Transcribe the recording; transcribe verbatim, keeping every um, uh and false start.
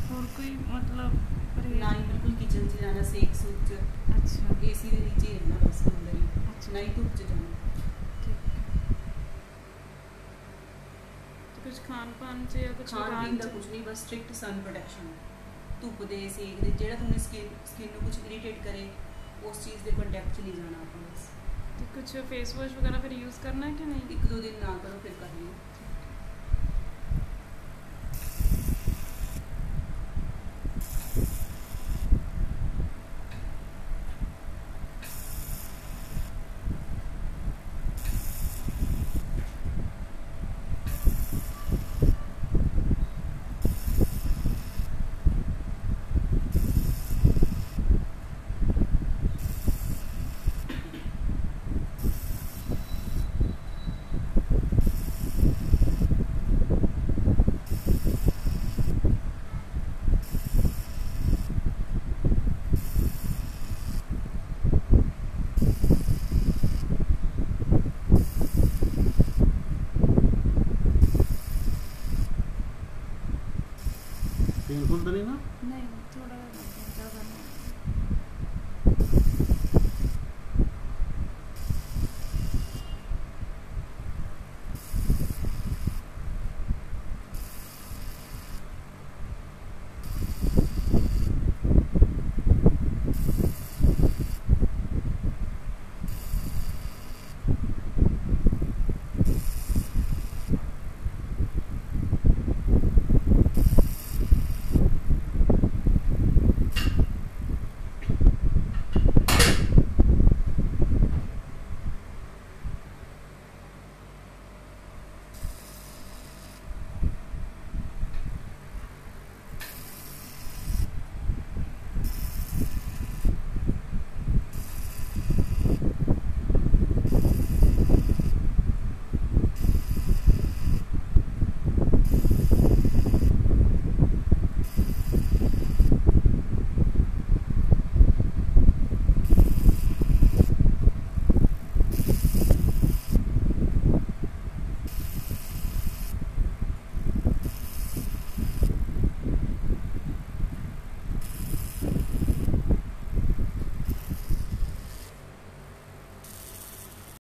और कोई मतलब ना ही बिल्कुल किचन च जाना सेक सूक च। अच्छा एसी दे नीचे ही रहना बस अंदर ही। अच्छा ना ही धुप च जाना। ठीक है। तो कुछ खान पान से या कुछ खान लगान पीन का च- कुछ नहीं, बस स्ट्रिक्ट सन प्रोटेक्शन। धुप दे सेक दे जेड़ा तुमने स्किन स्किन को कुछ इरीटेट करे उस चीज़ के कंटैक्ट च नहीं जाना आपने बस। तो कुछ फेस वॉश वगैरह फिर यूज़ करना है कि नहीं? एक दो दिन ना करो फिर कर लियो। पेनफुल तो नहीं ना? नहीं थोड़ा ज़्यादा नहीं।